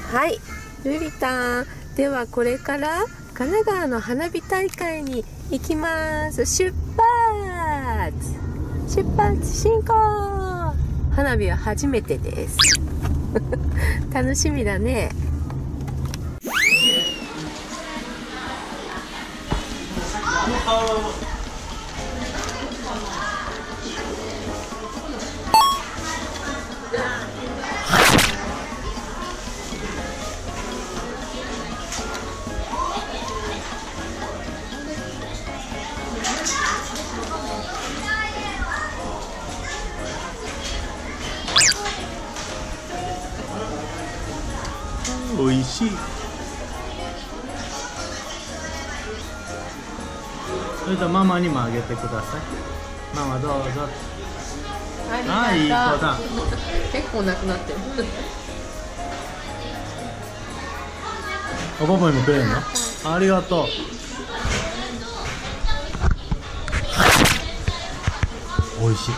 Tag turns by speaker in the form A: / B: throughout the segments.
A: はい、ルリタン。ではこれから神奈川の花火大会に行きます。出発進行。花火は初めてです楽しみだね。
B: おいしい。それとママにもあげてください。ママどうぞ。あ、いい子だ。
A: 結構なくなってる
B: おパパにもくれるの？ありがとう。おいしい。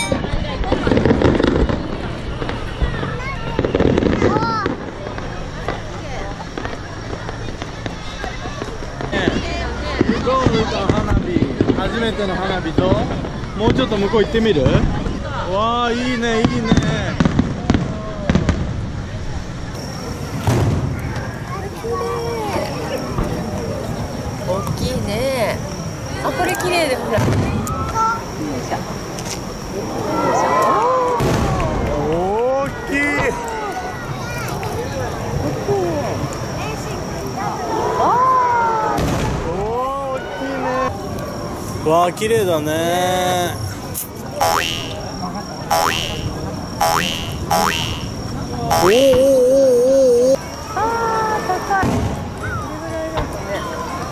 B: どうですか、花火。初めての花火と、もうちょっと向こう行ってみる？わあ、いいね、いいね。
A: 大きいね。あ、これ綺麗でほら。よいしょ。
B: 大きい。わあ、綺麗だね。
A: 高い。これぐらいだとね。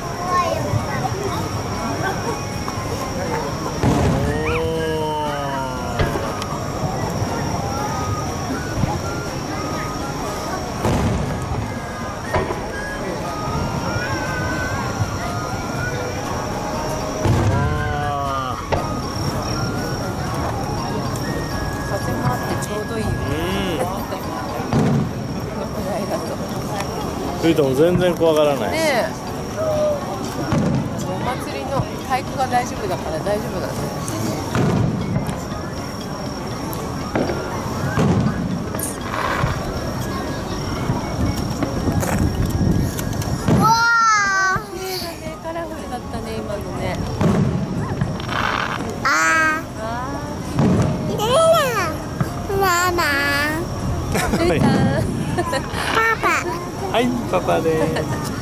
A: 風もあってちょうどいいよね。このくらいだと。
B: ルイタも全然怖がらない。
A: ねえ。お祭りの太鼓が大丈夫だから大丈夫なんだよ。カラフルだったね、今のね。
B: はい、パパです。